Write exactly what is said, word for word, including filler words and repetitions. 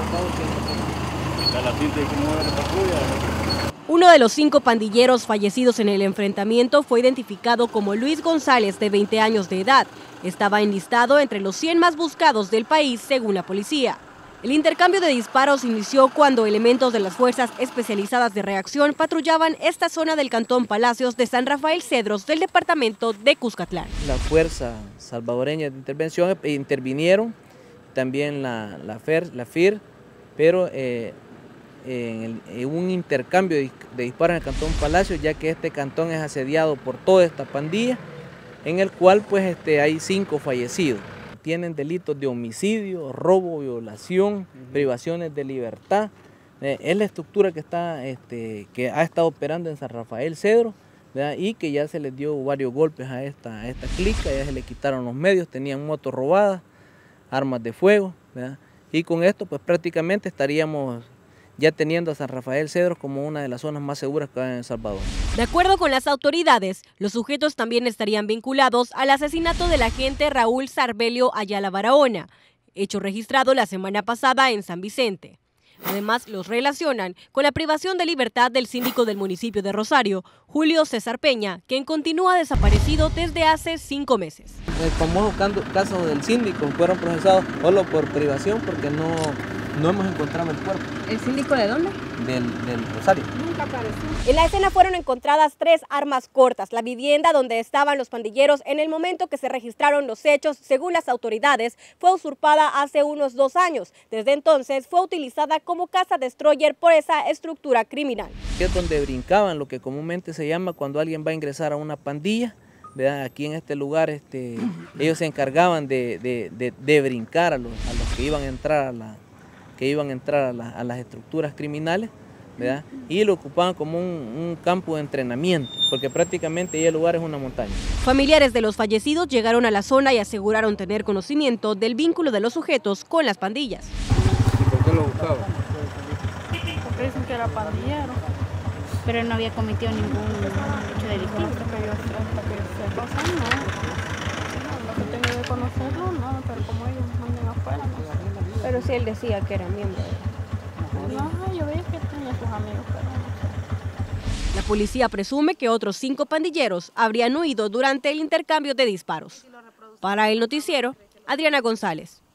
Uno de los cinco pandilleros fallecidos en el enfrentamiento fue identificado como Luis González, de veinte años de edad. Estaba enlistado entre los cien más buscados del país, según la policía. El intercambio de disparos inició cuando elementos de las Fuerzas Especializadas de Reacción patrullaban esta zona del Cantón Palacios de San Rafael Cedros del departamento de Cuscatlán. La Fuerza Salvadoreña de Intervención intervinieron, también la, la, F E R, la F I R, pero eh, en, el, en un intercambio de, de disparos en el Cantón Palacios, ya que este cantón es asediado por toda esta pandilla, en el cual pues este, hay cinco fallecidos. Tienen delitos de homicidio, robo, violación, privaciones de libertad. Eh, es la estructura que, está, este, que ha estado operando en San Rafael Cedros, ¿verdad? Y que ya se les dio varios golpes a esta, a esta clica, ya se le quitaron los medios, tenían motos robadas, armas de fuego, ¿verdad? Y con esto pues prácticamente estaríamos ya teniendo a San Rafael Cedros como una de las zonas más seguras que hay en El Salvador. De acuerdo con las autoridades, los sujetos también estarían vinculados al asesinato del agente Raúl Sarbelio Ayala Barahona, hecho registrado la semana pasada en San Vicente. Además, los relacionan con la privación de libertad del síndico del municipio de Rosario, Julio César Peña, quien continúa desaparecido desde hace cinco meses. El famoso caso del síndico fueron procesados solo por privación porque no, no hemos encontrado el cuerpo. ¿El síndico de dónde? Del, del Rosario. Nunca apareció. En la escena fueron encontradas tres armas cortas, la vivienda donde estaban los pandilleros en el momento que se registraron los hechos, según las autoridades, fue usurpada hace unos dos años. Desde entonces fue utilizada como casa destroyer por esa estructura criminal. Es donde brincaban, lo que comúnmente se llama cuando alguien va a ingresar a una pandilla, ¿verdad? Aquí en este lugar este, ellos se encargaban de, de, de, de brincar a los, a los que iban a entrar a la que iban a entrar a, la, a las estructuras criminales, ¿verdad? Y lo ocupaban como un, un campo de entrenamiento, porque prácticamente ahí el lugar es una montaña. Familiares de los fallecidos llegaron a la zona y aseguraron tener conocimiento del vínculo de los sujetos con las pandillas. ¿Y por qué lo buscaban? Porque dicen que era pandillero, pero él no había cometido ningún hecho delictivo. No, que yo sepa, no, no que tengo que conocerlo, no, pero como ellos andan afuera, no sé. Pero sí él decía que era miembro de... No, yo veía que tenía sus amigos, pero no sé. La policía presume que otros cinco pandilleros habrían huido durante el intercambio de disparos. Para el noticiero, Adriana González.